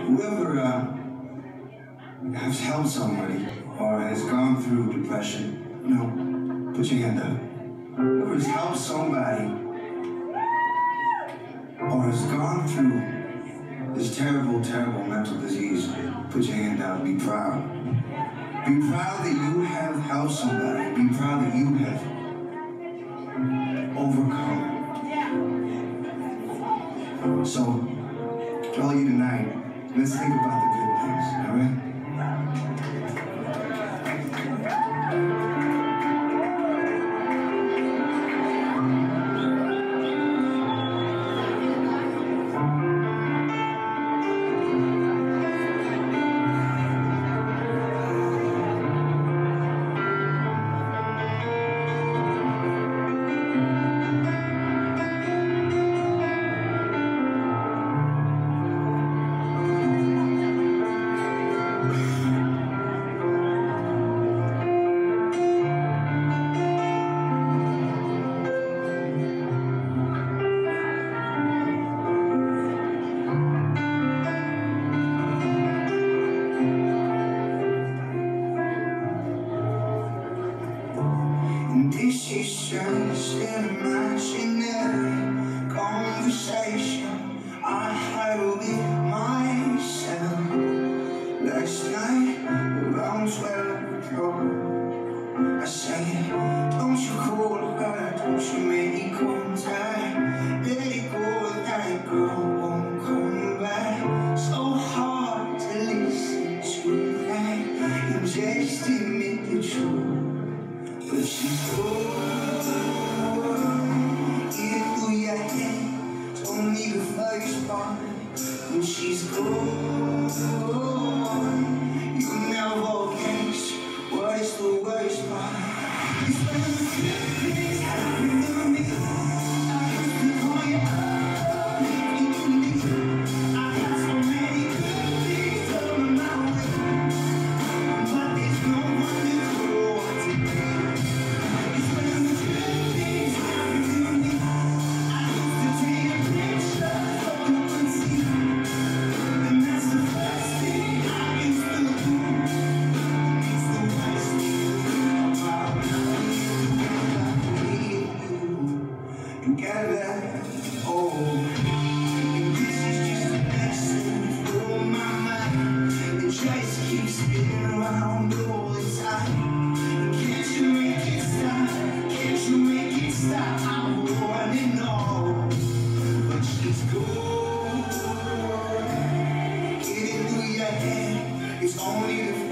Whoever has helped somebody or has gone through depression, put your hand up. Whoever has helped somebody or has gone through this terrible, terrible mental disease, put your hand down. Be proud. Be proud that you have helped somebody. Be proud that you have overcome. So, to all you tonight, let's think about the good things, all right? Decisions in imaginary conversation I had with myself last night around 12 o'clock. I said, don't you call her, don't you make contact, let it go, that girl won't come back. So hard to listen to that, you just admit the truth. But she's gone, get it through your head, don't need the first part. When she's gone, you never guess what is the worst part. It's when the things happen to me, I have to call you up. I got so many good things coming my way, but there's no one to know what to do. Together, oh, and this is just a lesson for my mind. It just keeps spinning around all the time. Can't you make it stop? Can't you make it stop? I'm running on, but she's gone. Get it through your head, it's only the